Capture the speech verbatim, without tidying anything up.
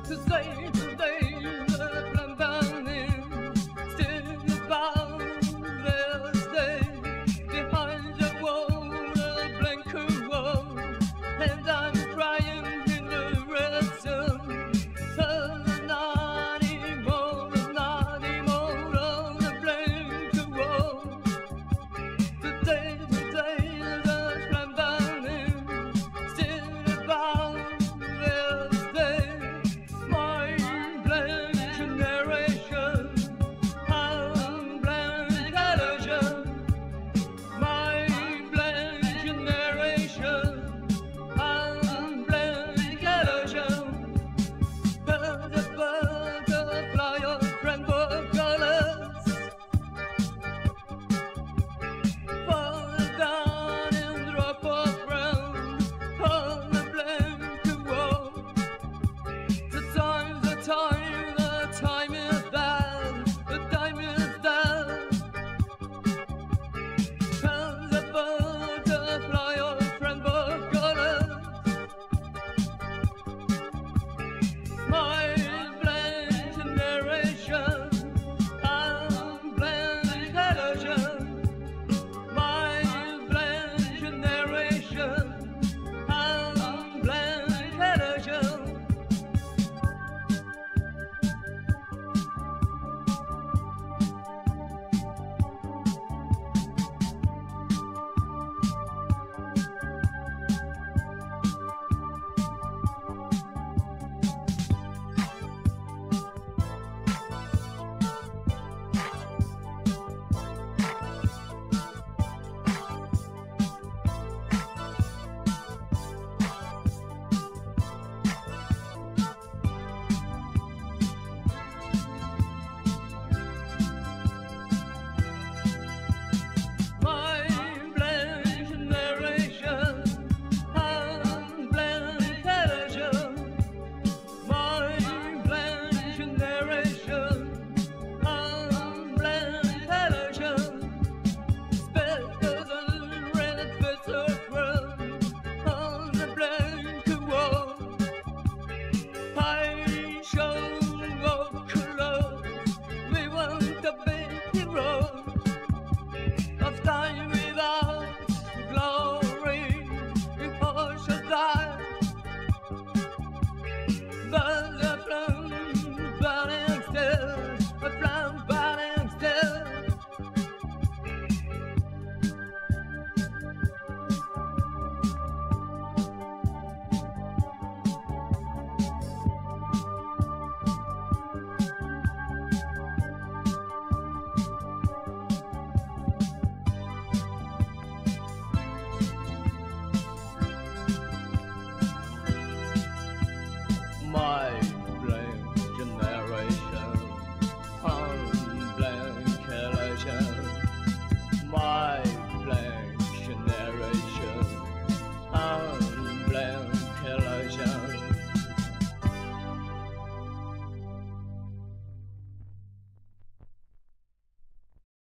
Today, today, the flame burning, still about this day. Behind the wall, the blank wall, and I'm crying in the red sun. The not anymore, not anymore on the blank wall. Today, today, the flame burning, still about this day. My blank generation, I'm blank illusion. My blank generation, I'm blank illusion. But the butterfly of rainbow colors fall down in drop of rain on the blank wall. The time, the time, the time is bad, the time is dead. And the butterfly of rainbow colors, my blank generation, I'm blank illusion. My blank generation, I'm blank illusion. My blank generation, I'm blank illusion. My blank generation, I'm blank illusion. Speckles and red bits of red on the blank wall. I show no clothes, we want a big hero of time without glory, we all shall die. But the flame burning still, the flame burning still. My